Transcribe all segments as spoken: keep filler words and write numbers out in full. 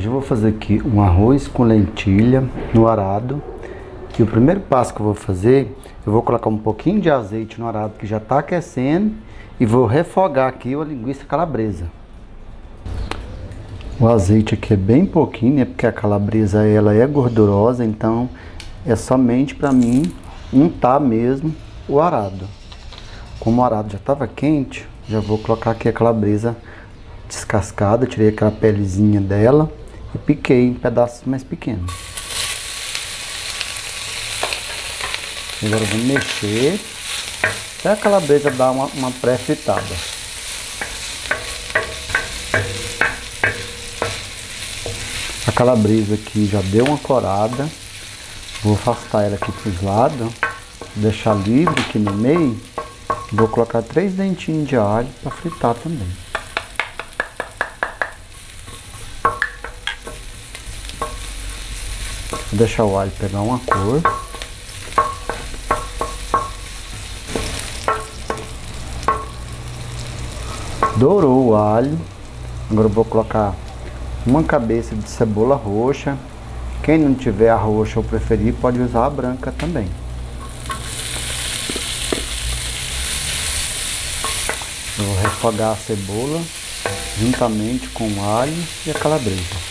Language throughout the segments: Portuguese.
Hoje eu vou fazer aqui um arroz com lentilha no arado. E o primeiro passo que eu vou fazer, eu vou colocar um pouquinho de azeite no arado que já está aquecendo e vou refogar aqui a linguiça calabresa. O azeite aqui é bem pouquinho, né? Porque a calabresa ela é gordurosa, então é somente para mim untar mesmo o arado. Como o arado já estava quente, já vou colocar aqui a calabresa descascada, tirei aquela pelezinha dela e piquei em pedaços mais pequenos. Agora eu vou mexer até a calabresa dar uma, uma pré-fritada. A calabresa aqui já deu uma corada, vou afastar ela aqui para os lados, deixar livre aqui no meio. Vou colocar três dentinhos de alho para fritar também. Vou deixar o alho pegar uma cor. Dourou o alho. Agora eu vou colocar uma cabeça de cebola roxa. Quem não tiver a roxa ou preferir, pode usar a branca também. Eu vou refogar a cebola juntamente com o alho e a calabresa.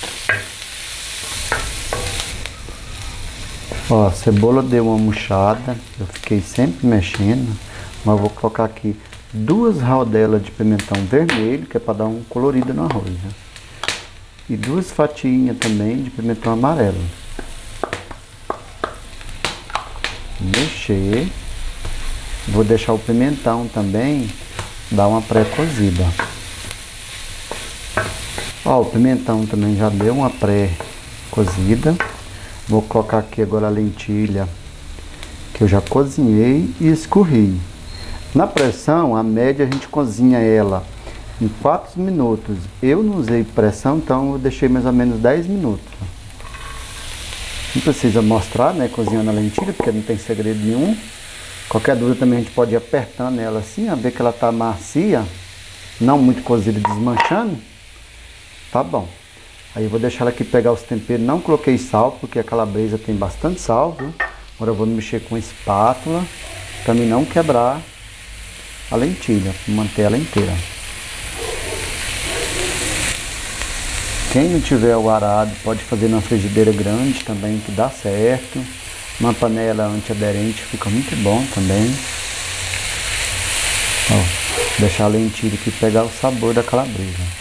Ó, a cebola deu uma murchada, eu fiquei sempre mexendo, mas eu vou colocar aqui duas rodelas de pimentão vermelho, que é para dar um colorido no arroz, né? E duas fatiinhas também de pimentão amarelo. Mexer. Vou deixar o pimentão também dar uma pré-cozida. Ó, o pimentão também já deu uma pré-cozida. Vou colocar aqui agora a lentilha que eu já cozinhei e escorri. Na pressão, a média a gente cozinha ela em quatro minutos. Eu não usei pressão, então eu deixei mais ou menos dez minutos. Não precisa mostrar, né, cozinhando a lentilha, porque não tem segredo nenhum. Qualquer dúvida também a gente pode ir apertando ela assim, a ver que ela tá macia, não muito cozida, desmanchando. Tá bom. Aí eu vou deixar ela aqui pegar os temperos. Não coloquei sal, porque a calabresa tem bastante sal, viu? Agora eu vou mexer com a espátula, para mim não quebrar a lentilha, manter ela inteira. Quem não tiver o arado pode fazer numa frigideira grande também, que dá certo. Uma panela antiaderente fica muito bom também. Ó, deixar a lentilha aqui pegar o sabor da calabresa.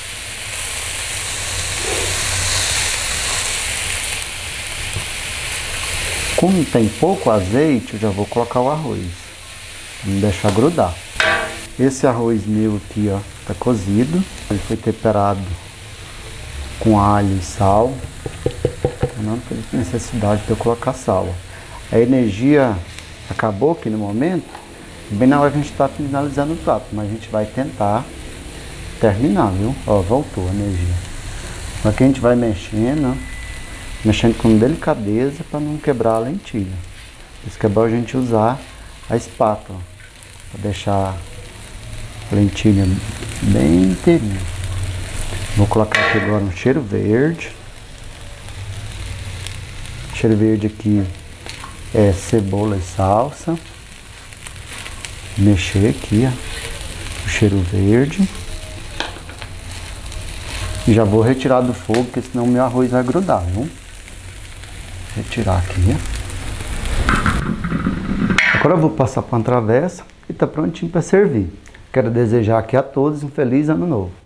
Como tem pouco azeite, eu já vou colocar o arroz. Vamos deixar grudar. Esse arroz meu aqui, ó, tá cozido. Ele foi temperado com alho e sal. Não tem necessidade de eu colocar sal. A energia acabou aqui no momento. Bem na hora que a gente está finalizando o prato. Mas a gente vai tentar terminar, viu? Ó, voltou a energia. Aqui a gente vai mexendo, ó. Mexendo com delicadeza para não quebrar a lentilha. Por isso que é bom a gente usar a espátula para deixar a lentilha bem inteirinha. Vou colocar aqui agora um cheiro verde. Cheiro verde aqui é cebola e salsa. Mexer aqui, ó, o cheiro verde. E já vou retirar do fogo, porque senão o meu arroz vai grudar, viu? Retirar aqui. Agora eu vou passar para uma travessa e tá prontinho para servir. Quero desejar aqui a todos um feliz ano novo.